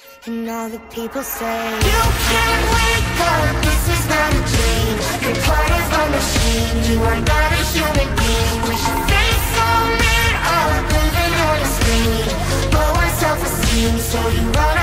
And all the people say, you can't wake up, this is not a dream. You're part of a machine, you are not a human being. With your face so lit up, living on a screen. Low on self-esteem, so you run